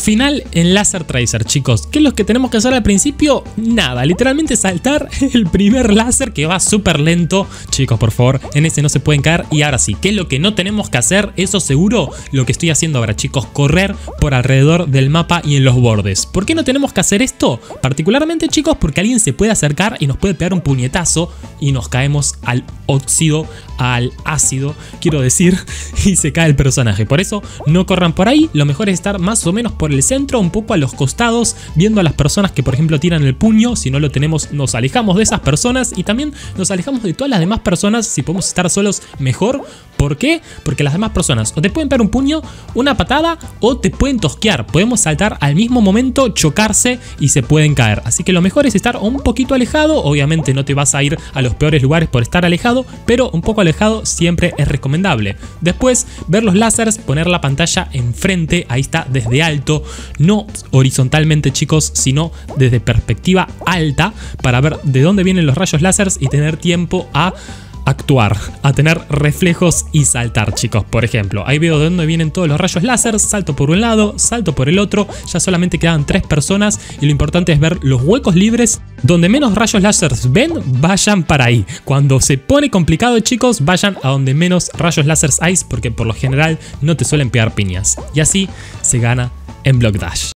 final en Laser Tracer, chicos. ¿Qué es lo que tenemos que hacer al principio? Nada, literalmente saltar el primer láser que va súper lento. Chicos, por favor, en ese no se pueden caer. Y ahora sí, ¿qué es lo que no tenemos que hacer? Eso seguro, lo que estoy haciendo ahora, chicos, correr por alrededor del mapa y en los bordes. ¿Por qué no tenemos que hacer esto? Particularmente, chicos, porque alguien se puede acercar y nos puede pegar un puñetazo y nos caemos al óxido, al ácido, quiero decir, y se cae el personaje. Por eso no corran por ahí, lo mejor es estar más o menos por el centro, un poco a los costados, viendo a las personas que por ejemplo tiran el puño. Si no lo tenemos, nos alejamos de esas personas y también nos alejamos de todas las demás personas. Si podemos estar solos, mejor. ¿Por qué? Porque las demás personas o te pueden pegar un puño, una patada o te pueden tosquear. Podemos saltar al mismo momento, chocarse y se pueden caer. Así que lo mejor es estar un poquito alejado. Obviamente no te vas a ir a los peores lugares por estar alejado, pero un poco alejado siempre es recomendable. Después, ver los láseres, poner la pantalla enfrente, ahí está, desde alto, no horizontalmente, chicos, sino desde perspectiva alta, para ver de dónde vienen los rayos láseres y tener tiempo a actuar, a tener reflejos y saltar, chicos. Por ejemplo, ahí veo de dónde vienen todos los rayos láser, salto por un lado, salto por el otro, ya solamente quedan 3 personas y lo importante es ver los huecos libres. Donde menos rayos láser ven, vayan para ahí. Cuando se pone complicado, chicos, vayan a donde menos rayos láser hay, porque por lo general no te suelen pegar piñas. Y así se gana en Block Dash.